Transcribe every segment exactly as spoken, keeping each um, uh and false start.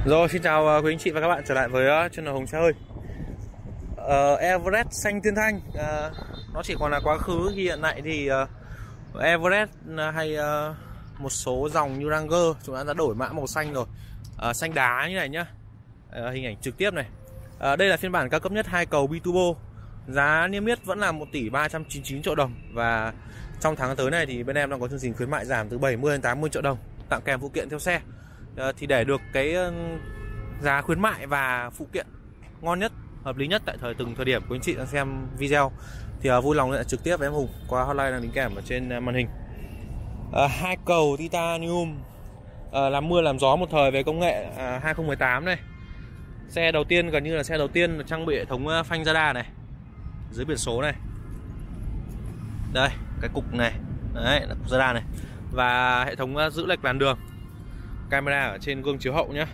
Rồi, xin chào quý anh chị và các bạn trở lại với channel Hùng Xe Hơi. uh, Everest xanh Thiên Thanh uh, nó chỉ còn là quá khứ. Khi hiện tại thì uh, Everest uh, hay uh, một số dòng như Ranger chúng ta đã đổi mã màu xanh rồi, uh, xanh đá như này nhá. Uh, hình ảnh trực tiếp này. Uh, đây là phiên bản cao cấp nhất hai cầu bi-turbo. Giá niêm yết vẫn là một tỷ ba trăm chín mươi chín triệu đồng. Và trong tháng tới này thì bên em đang có chương trình khuyến mại giảm từ bảy mươi đến tám mươi triệu đồng, tặng kèm phụ kiện theo xe. Uh, thì để được cái uh, giá khuyến mại và phụ kiện ngon nhất, hợp lý nhất tại thời từng thời điểm của anh chị đang xem video thì uh, vui lòng liên lạc trực tiếp với em Hùng qua hotline đang đính kèm ở trên uh, màn hình. Uh, hai cầu titanium uh, làm mưa làm gió một thời về công nghệ uh, hai không một tám này. Xe đầu tiên, gần như là xe đầu tiên trang bị hệ thống uh, phanh radar này dưới biển số này. Đây, cái cục này, đấy là cục radar này, và hệ thống uh, giữ lệch làn đường, camera ở trên gương chiếu hậu nhé.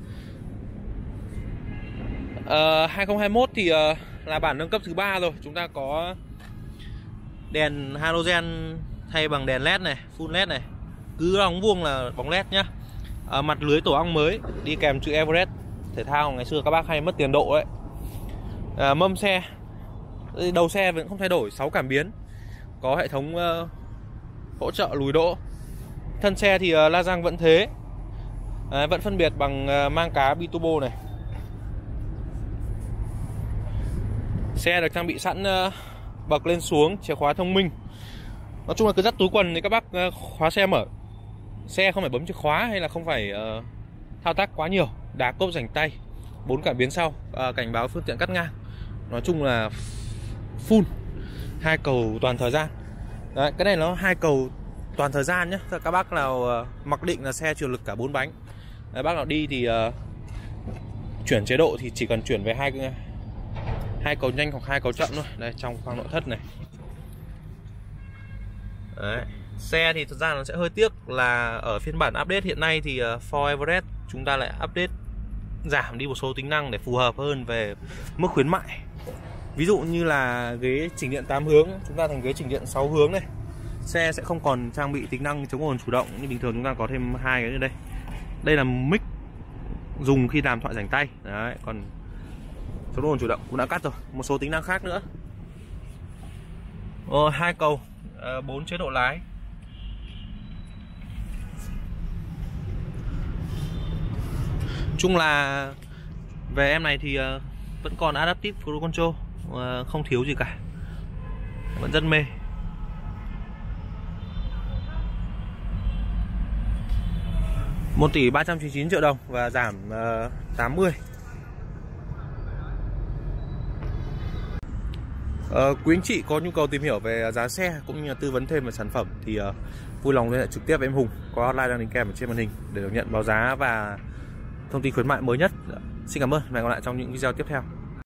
uh, hai không hai mốt thì uh, là bản nâng cấp thứ ba rồi. Chúng ta có đèn halogen thay bằng đèn led này, full led này, cứ bóng vuông là bóng led nhá. uh, Mặt lưới tổ ong mới đi kèm chữ Everest thể thao, ngày xưa các bác hay mất tiền độ đấy. uh, Mâm xe, đầu xe vẫn không thay đổi, sáu cảm biến, có hệ thống uh, hỗ trợ lùi đỗ. Thân xe thì uh, la răng vẫn thế, à, vẫn phân biệt bằng uh, mang cá bi-turbo này. Xe được trang bị sẵn uh, bậc lên xuống, chìa khóa thông minh. Nói chung là cứ dắt túi quần thì các bác uh, khóa xe mở. Xe không phải bấm chìa khóa hay là không phải uh, thao tác quá nhiều. Đá cốp rảnh tay, bốn cảm biến sau, uh, cảnh báo phương tiện cắt ngang. Nói chung là full, hai cầu toàn thời gian. Đấy, cái này nó hai cầu toàn thời gian nhé. Các bác nào uh, mặc định là xe chịu lực cả bốn bánh, đấy, bác nào đi thì uh, chuyển chế độ thì chỉ cần chuyển về hai hai cầu nhanh hoặc hai cầu chậm thôi. Đây, trong khoang nội thất này. Đấy. Xe thì thực ra nó sẽ hơi tiếc là ở phiên bản update hiện nay thì uh, Ford Everest chúng ta lại update giảm đi một số tính năng để phù hợp hơn về mức khuyến mại. Ví dụ như là ghế chỉnh điện tám hướng chúng ta thành ghế chỉnh điện sáu hướng này. Xe sẽ không còn trang bị tính năng chống ồn chủ động như bình thường, chúng ta có thêm hai cái ở đây. Đây là mic dùng khi làm thoại rảnh tay. Đấy, còn chống ồn chủ động cũng đã cắt rồi. Một số tính năng khác nữa. Ờ, hai cầu, bốn uh, chế độ lái. Chung là về em này thì uh, vẫn còn Adaptive Cruise Control, uh, không thiếu gì cả, vẫn rất mê. một tỷ ba trăm chín mươi chín triệu đồng và giảm uh, tám mươi. Uh, quý anh chị có nhu cầu tìm hiểu về giá xe cũng như là tư vấn thêm về sản phẩm thì uh, vui lòng liên hệ trực tiếp với em Hùng qua hotline đang đính kèm ở trên màn hình để được nhận báo giá và thông tin khuyến mại mới nhất. Xin cảm ơn và hẹn gặp lại trong những video tiếp theo.